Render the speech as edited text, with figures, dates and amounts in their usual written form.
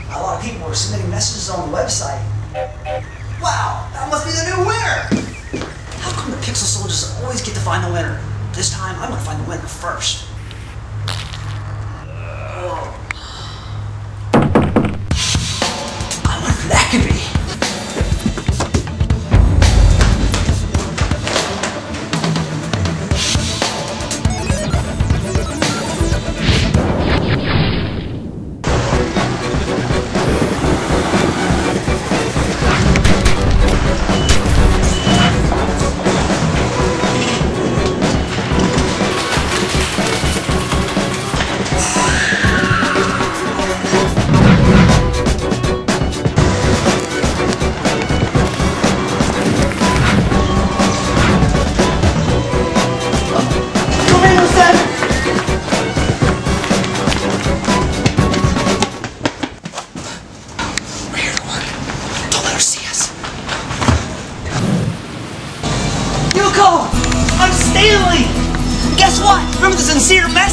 A lot of people are submitting messages on the website. Wow, that must be the new winner! How come the Pixel Soldiers always get to find the winner? This time, I'm gonna find the winner first. I wonder who that could be. Yuko! I'm Stanley! Guess what? Remember the sincere